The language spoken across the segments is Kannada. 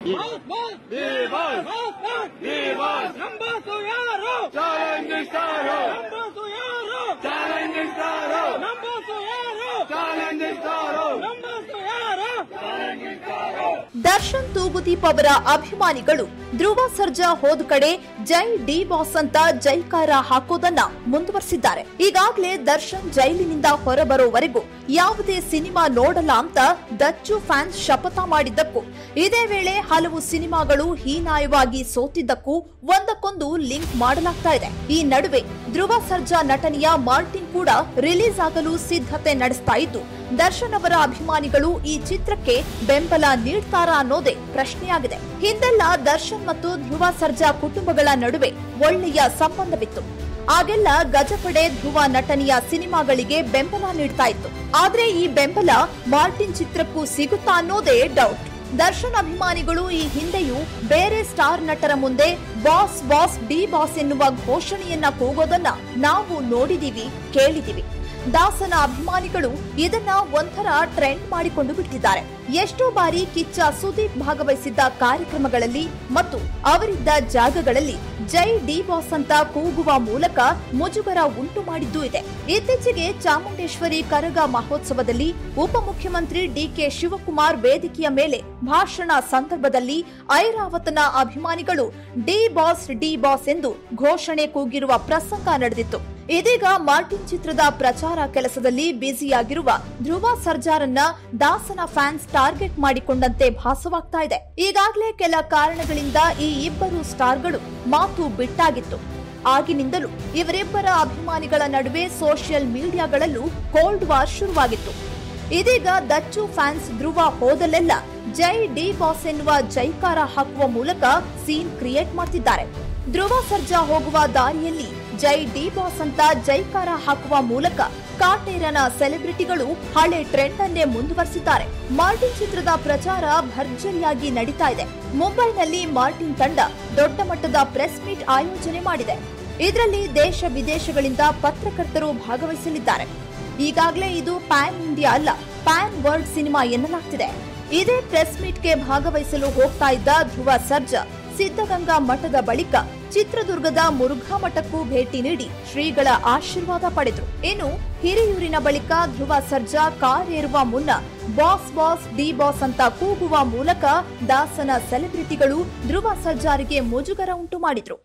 ದರ್ಶನ್ ತೂಗುದೀಪ್ ಅವರ ಅಭಿಮಾನಿಗಳು ಧ್ರುವ ಸರ್ಜಾ ಹೋದ ಕಡೆ ಜೈ ಡಿ ಬಾಸ್ ಅಂತ ಜೈಕಾರ ಹಾಕೋದನ್ನ ಮುಂದುವರೆಸಿದ್ದಾರೆ. ಈಗಾಗಲೇ ದರ್ಶನ್ ಜೈಲಿನಿಂದ ಹೊರಬರೋವರೆಗೂ ಯಾವುದೇ ಸಿನಿಮಾ ನೋಡಲ್ಲ ಅಂತ ದಚ್ಚು ಫ್ಯಾನ್ಸ್ ಶಪಥ ಮಾಡಿದ್ದಕ್ಕೂ, ಇದೇ ವೇಳೆ ಹಲವು ಸಿನಿಮಾಗಳು ಹೀನಾಯವಾಗಿ ಸೋತಿದ್ದಕ್ಕೂ ಒಂದಕ್ಕೊಂದು ಲಿಂಕ್ ಮಾಡಲಾಗ್ತಾ ಇದೆ. ಈ ನಡುವೆ ಧ್ರುವ ಸರ್ಜಾ ನಟನೆಯ ಮಾರ್ಟಿನ್ ಕೂಡ ರಿಲೀಸ್ ಆಗಲು ಸಿದ್ಧತೆ ನಡೆಸ್ತಾ ಇದ್ದು, ದರ್ಶನ್ ಅವರ ಅಭಿಮಾನಿಗಳು ಈ ಚಿತ್ರಕ್ಕೆ ಬೆಂಬಲ ನೀಡ್ತಾರಾ ಅನ್ನೋದೇ ಪ್ರಶ್ನೆಯಾಗಿದೆ. ಹಿಂದೆಲ್ಲ ದರ್ಶನ್ ಮತ್ತು ಧ್ರುವ ಸರ್ಜಾ ಕುಟುಂಬಗಳ ನಡುವೆ ಒಳ್ಳೆಯ ಸಂಬಂಧವಿತ್ತು. ಆಗೆಲ್ಲ ಗಜಪಡೆ ಧ್ರುವ ನಟನೆಯ ಸಿನಿಮಾಗಳಿಗೆ ಬೆಂಬಲ ನೀಡ್ತಾ ಇತ್ತು. ಆದ್ರೆ ಈ ಬೆಂಬಲ ಮಾರ್ಟಿನ್ ಚಿತ್ರಕ್ಕೂ ಸಿಗುತ್ತಾ ಅನ್ನೋದೇ ಡೌಟ್. ದರ್ಶನ್ ಅಭಿಮಾನಿಗಳು ಈ ಹಿಂದೆಯೂ ಬೇರೆ ಸ್ಟಾರ್ ನಟರ ಮುಂದೆ ಬಾಸ್ ಬಾಸ್ ಡಿ ಬಾಸ್ ಎನ್ನುವ ಘೋಷಣೆಯನ್ನ ಕೂಗೋದನ್ನ ನಾವು ನೋಡಿದೀವಿ, ಕೇಳಿದೀವಿ. ದಾಸನ ಅಭಿಮಾನಿಗಳು ಇದನ್ನ ಒಂಥರ ಟ್ರೆಂಡ್ ಮಾಡಿಕೊಂಡು ಬಿಟ್ಟಿದ್ದಾರೆ. ಎಷ್ಟೋ ಬಾರಿ ಕಿಚ್ಚ ಸುದೀಪ್ ಭಾಗವಹಿಸಿದ್ದ ಕಾರ್ಯಕ್ರಮಗಳಲ್ಲಿ ಮತ್ತು ಅವರಿದ್ದ ಜಾಗಗಳಲ್ಲಿ ಜೈ ಡಿ ಬಾಸ್ ಅಂತ ಕೂಗುವ ಮೂಲಕ ಮುಜುಗರ ಉಂಟು ಮಾಡಿದ್ದೂ ಇದೆ. ಇತ್ತೀಚೆಗೆ ಚಾಮುಂಡೇಶ್ವರಿ ಕರಗ ಮಹೋತ್ಸವದಲ್ಲಿ ಉಪಮುಖ್ಯಮಂತ್ರಿ ಡಿಕೆ ಶಿವಕುಮಾರ್ ವೇದಿಕೆಯ ಮೇಲೆ ಭಾಷಣ ಸಂದರ್ಭದಲ್ಲಿ ಐರಾವತನ ಅಭಿಮಾನಿಗಳು ಡಿ ಬಾಸ್ ಎಂದು ಘೋಷಣೆ ಕೂಗಿರುವ ಪ್ರಸಂಗ ನಡೆದಿತ್ತು. ಇದೀಗ ಮಾರ್ಟಿನ್ ಚಿತ್ರದ ಪ್ರಚಾರ ಕೆಲಸದಲ್ಲಿ ಬ್ಯುಸಿಯಾಗಿರುವ ಧ್ರುವ ಸರ್ಜಾರನ್ನ ದಾಸನ ಫ್ಯಾನ್ಸ್ ಟಾರ್ಗೆಟ್ ಮಾಡಿಕೊಂಡಂತೆ ಭಾಸವಾಗ್ತಾ ಇದೆ. ಈಗಾಗಲೇ ಕೆಲ ಕಾರಣಗಳಿಂದ ಈ ಇಬ್ಬರು ಸ್ಟಾರ್ಗಳು ಮಾತು ಬಿಟ್ಟಾಗಿತ್ತು. ಆಗಿನಿಂದಲೂ ಇವರಿಬ್ಬರ ಅಭಿಮಾನಿಗಳ ನಡುವೆ ಸೋಷಿಯಲ್ ಮೀಡಿಯಾಗಳಲ್ಲೂ ಕೋಲ್ಡ್ ವಾರ್ ಶುರುವಾಗಿತ್ತು. ಇದೀಗ ದಚ್ಚು ಫ್ಯಾನ್ಸ್ ಧ್ರುವ ಹೋದಲ್ಲೆಲ್ಲ ಜೈ ಡಿ ಬಾಸ್ ಎನ್ನುವ ಜೈಕಾರ ಹಾಕುವ ಮೂಲಕ ಸೀನ್ ಕ್ರಿಯೇಟ್ ಮಾಡ್ತಿದ್ದಾರೆ. ಧ್ರುವ ಸರ್ಜಾ ಹೋಗುವ ದಾರಿಯಲ್ಲಿ ಜೈ ಡಿ ಬಾಸ್ ಅಂತ ಜೈಕಾರ ಹಾಕುವ ಮೂಲಕ ಕಾಟೇರನ ಸೆಲೆಬ್ರಿಟಿಗಳು ಹಳೆ ಟ್ರೆಂಡ್ ಅನ್ನೇ ಮುಂದುವರೆಸಿದ್ದಾರೆ. ಮಾರ್ಟಿನ್ ಚಿತ್ರದ ಪ್ರಚಾರ ಭರ್ಜರಿಯಾಗಿ ನಡೀತಾ ಇದೆ. ಮುಂಬೈನಲ್ಲಿ ಮಾರ್ಟಿನ್ ತಂಡ ದೊಡ್ಡ ಮಟ್ಟದ ಪ್ರೆಸ್ ಮೀಟ್ ಆಯೋಜನೆ ಮಾಡಿದೆ. ಇದರಲ್ಲಿ ದೇಶ ವಿದೇಶಗಳಿಂದ ಪತ್ರಕರ್ತರು ಭಾಗವಹಿಸಲಿದ್ದಾರೆ. ಈಗಾಗಲೇ ಇದು ಪ್ಯಾನ್ ಇಂಡಿಯಾ ಅಲ್ಲ, ಪ್ಯಾನ್ ವರ್ಲ್ಡ್ ಸಿನಿಮಾ ಎನ್ನಲಾಗ್ತಿದೆ. ಇದೇ ಪ್ರೆಸ್ ಮೀಟ್ಗೆ ಭಾಗವಹಿಸಲು ಹೋಗ್ತಾ ಇದ್ದ ಧ್ರುವ ಸರ್ಜಾ ಸಿದ್ಧಗಂಗಾ ಮಠದ ಬಳಿಕ ಚಿತ್ರದುರ್ಗದ ಮುರುಘಾ ಮಠಕ್ಕೂ ಭೇಟಿ ನೀಡಿ ಶ್ರೀಗಳ ಆಶೀರ್ವಾದ ಪಡೆದರು. ಇನ್ನು ಹಿರಿಯೂರಿನ ಬಳಿಕ ಧ್ರುವ ಸರ್ಜಾ ಕಾರ್ ಏರುವ ಮುನ್ನ ಬಾಸ್ ಬಾಸ್ ಡಿ ಬಾಸ್ ಅಂತ ಕೂಗುವ ಮೂಲಕ ದಾಸನ ಸೆಲೆಬ್ರಿಟಿಗಳು ಧ್ರುವ ಸರ್ಜಾರಿಗೆ ಮುಜುಗರ ಉಂಟು ಮಾಡಿದ್ರು.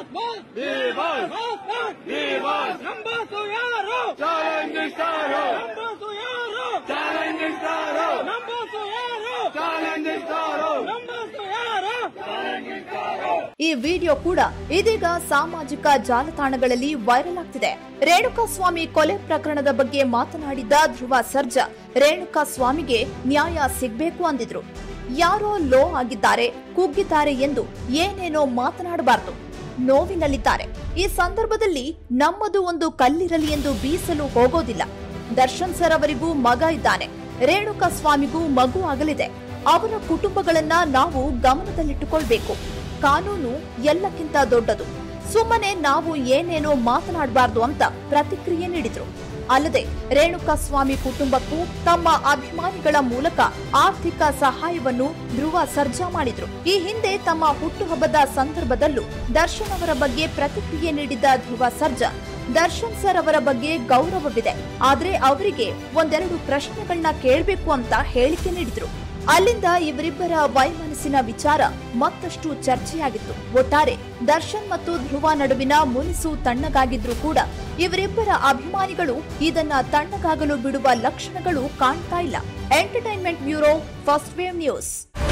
ಈ ವಿಡಿಯೋ ಕೂಡ ಇದೀಗ ಸಾಮಾಜಿಕ ಜಾಲತಾಣಗಳಲ್ಲಿ ವೈರಲ್ ಆಗ್ತಿದೆ. ರೇಣುಕಾಸ್ವಾಮಿ ಕೊಲೆ ಪ್ರಕರಣದ ಬಗ್ಗೆ ಮಾತನಾಡಿದ್ದ ಧ್ರುವ ಸರ್ಜಾ ರೇಣುಕಾಸ್ವಾಮಿಗೆ ನ್ಯಾಯ ಸಿಗಬೇಕು ಅಂದಿದ್ರು. ಯಾರೋ ಲೋ ಆಗಿದ್ದಾರೆ, ಕುಗ್ಗಿದ್ದಾರೆ ಎಂದು ಏನೇನೋ ಮಾತನಾಡಬಾರದು, ನೋವಿನಲ್ಲಿದ್ದಾರೆ. ಈ ಸಂದರ್ಭದಲ್ಲಿ ನಮ್ಮದು ಒಂದು ಕಲ್ಲಿರಲಿ ಎಂದು ಬೀಸಲು ಹೋಗೋದಿಲ್ಲ. ದರ್ಶನ್ ಸರ್ ಅವರಿಗೂ ಮಗ ಇದ್ದಾನೆ, ರೇಣುಕಾಸ್ವಾಮಿಗೂ ಮಗು ಆಗಲಿದೆ. ಅವರ ಕುಟುಂಬಗಳನ್ನ ನಾವು ಗಮನದಲ್ಲಿಟ್ಟುಕೊಳ್ಬೇಕು. ಕಾನೂನು ಎಲ್ಲಕ್ಕಿಂತ ದೊಡ್ಡದು. ಸುಮ್ಮನೆ ನಾವು ಏನೇನೋ ಮಾತನಾಡಬಾರದು ಅಂತ ಪ್ರತಿಕ್ರಿಯೆ ನೀಡಿದ್ರು. ಅಲ್ಲದೆ ರೇಣುಕಾಸ್ವಾಮಿ ಕುಟುಂಬಕ್ಕೂ ತಮ್ಮ ಅಭಿಮಾನಿಗಳ ಮೂಲಕ ಆರ್ಥಿಕ ಸಹಾಯವನ್ನು ಧ್ರುವ ಸರ್ಜಾ ಮಾಡಿದ್ರು. ಈ ಹಿಂದೆ ತಮ್ಮ ಹುಟ್ಟುಹಬ್ಬದ ಸಂದರ್ಭದಲ್ಲೂ ದರ್ಶನ್ ಅವರ ಬಗ್ಗೆ ಪ್ರತಿಕ್ರಿಯೆ ನೀಡಿದ್ದ ಧ್ರುವ ಸರ್ಜಾ, ದರ್ಶನ್ ಸರ್ ಅವರ ಬಗ್ಗೆ ಗೌರವವಿದೆ, ಆದ್ರೆ ಅವರಿಗೆ ಒಂದೆರಡು ಪ್ರಶ್ನೆಗಳನ್ನ ಕೇಳಬೇಕು ಅಂತ ಹೇಳಿಕೆ ನೀಡಿದ್ರು. ಅಲ್ಲಿಂದ ಇವರಿಬ್ಬರ ವೈಮನಸ್ಸಿನ ವಿಚಾರ ಮತ್ತಷ್ಟು ಚರ್ಚೆಯಾಗಿತ್ತು. ಒಟ್ಟಾರೆ ದರ್ಶನ್ ಮತ್ತು ಧ್ರುವ ನಡುವಿನ ಮುನಿಸು ತಣ್ಣಗಾಗಿದ್ರು ಕೂಡ ಇವರಿಬ್ಬರ ಅಭಿಮಾನಿಗಳು ಇದನ್ನ ತಣ್ಣಗಾಗಲು ಬಿಡುವ ಲಕ್ಷಣಗಳು ಕಾಣ್ತಾ ಇಲ್ಲ. Entertainment bureau, first wave news.